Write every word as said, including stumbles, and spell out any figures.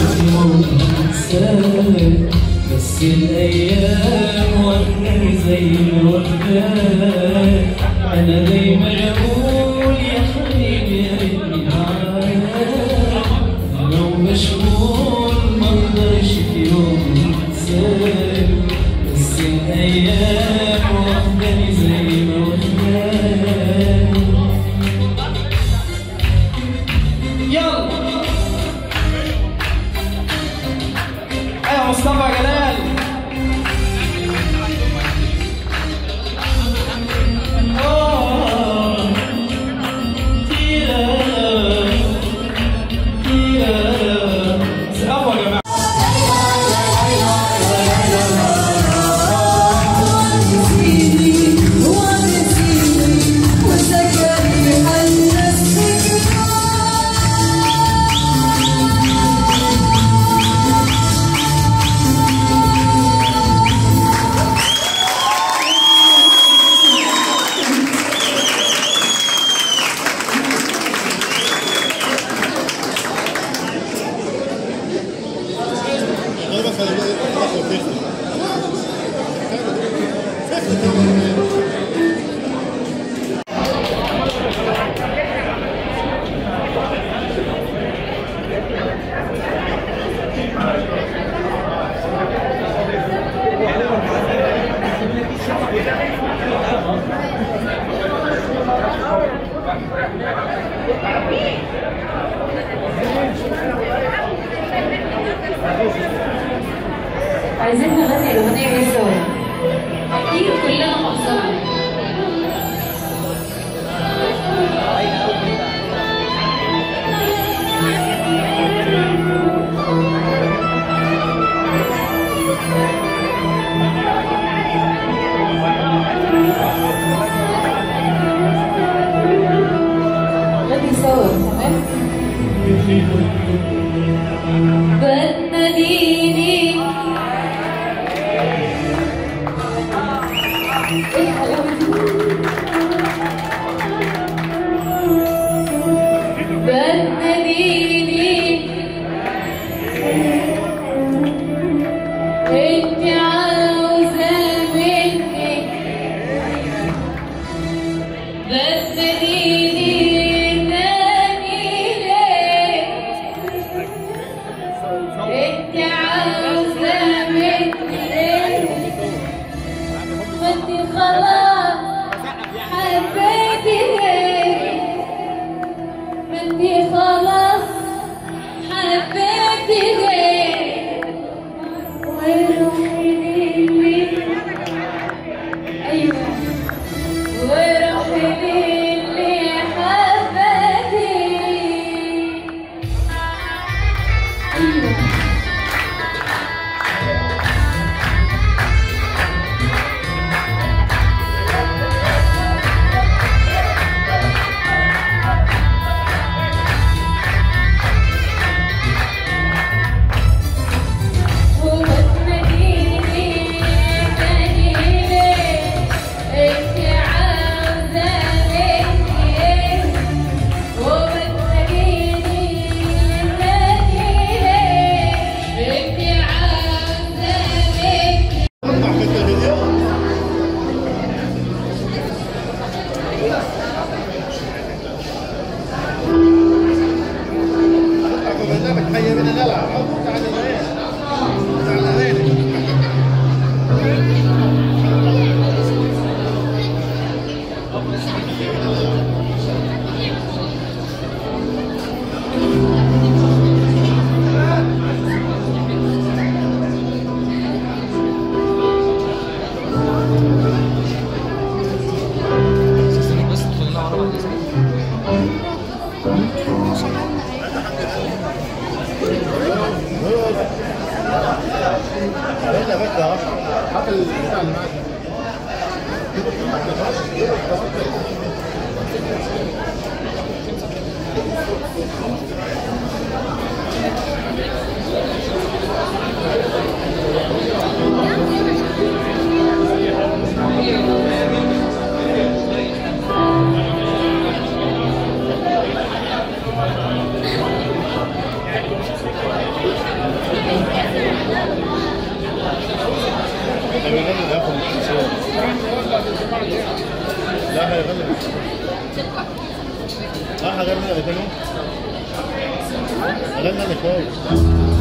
يوم انساك، بس الايام واخداني زي ما واخداك. انا دايما اقول يا حبيبي يا ريتني معاك، لو مشغول مقدرش في يوم انساك، بس الايام واخداني زي ما واخداك. يلا يا مصطفى جلال. آه تيرا تيرا سقفوا يا جماعة. عايزين نغني الأغنية دي سوا، أكيد كلنا مقصرين. غني سوا تمام؟ بتناديني بتناديني انت عاوزة مني، بتناديني تاني ليه؟ انت عاوزة مني وانت خلاص حبيتي ليه؟ انت خلاص حبيتي ليه؟ وروحي للي ايوه وروحي للي حبيتي ايوه. حط البتاع اللي معاك. Thank you. هيغني هياخد الشيء. لا هيغني. لا هغني اغاني. هغني انا كويس.